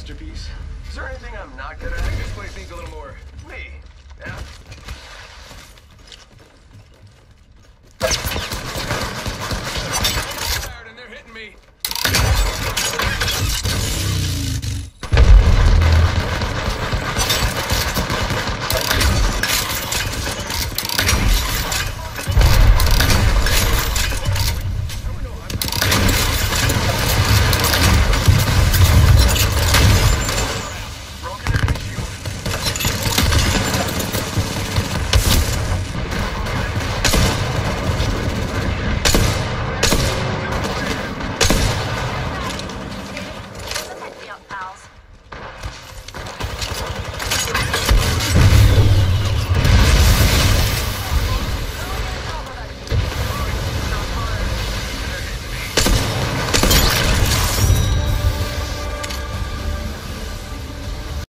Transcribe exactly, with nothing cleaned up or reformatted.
masterpiece. Is there anything I'm not good at? This place needs a little more. Me? Yeah?